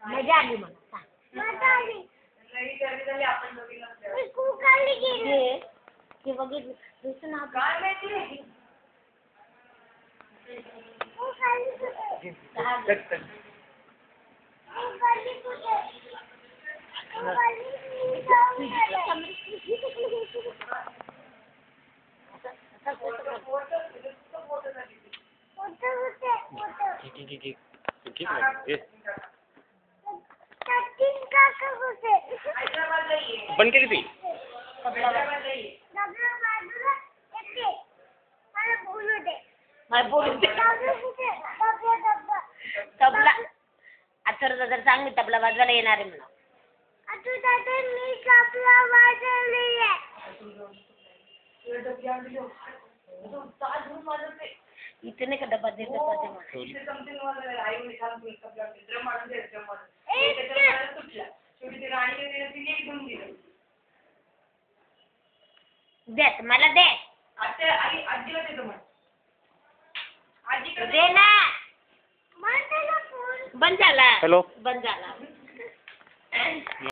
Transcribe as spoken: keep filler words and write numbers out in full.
मजा आली मग. मजा आली. नाही गर्दी झाली आपण दोघींना. मी कुकाली गेली. ते बघितलं दुसरं नाव काय माहिती आहे? कुकाली कुठे? काय कुकाली कुठे? कुकाली मी जाऊन आले. फोटो कुठे? फोटो. सचिन काका कुठे? हैदराबादला ये. बंद केली ती. हैदराबादला ये. डबला बाजूला येते. मला बोलू दे. मला बोलू दे. डबला कुठे? डबला डबला. तबला आता जर चांगली तबला वाजवायला येणार आहे म्हणा. आता दादा मी डबला वाजवली आहे. तुला डबली आणली हो. तू ताज म्हणून वाजवते. इथे नाही का डबा दे डबा दे म्हणा. इथे समथिंग वाजवलं. आई म्हणे थांब तुला डबला आणते. ड्रम आणून दे ड्रम आणून. ए, त्याच्यावर तुटला. शेवटी ती राणीने दिलं तिने एक घेऊन दिलं. दे मला दे आता आई आजीला देतो म्हण. आजीकडे दे ना. मला त्याला फोन बंद झाला. हॅलो. बंद झाला.